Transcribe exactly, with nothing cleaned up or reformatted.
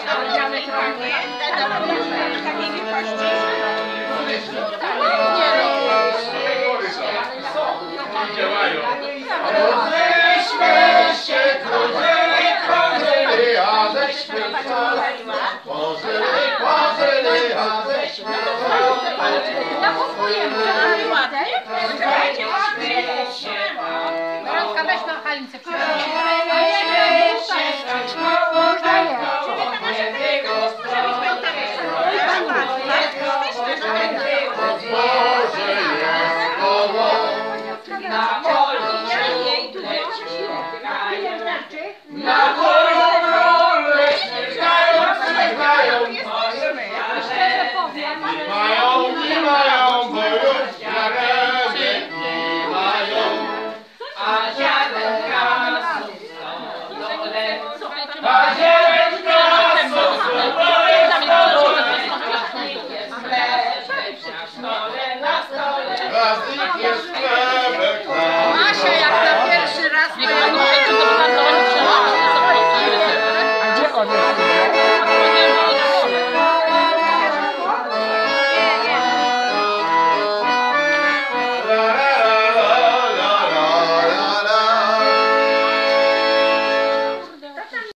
Roześmy się, krążyli, krążyli, a żeśmy krążyli, krążyli, a żeśmy Rączka, weź na Halince przyjdzie. Na polu jej tu na polu leśnych grają, grają, mają, nie mają, bo już ziarenek nie mają, a ziarenka są stole, a ziarenka są stole, na stole, na stole.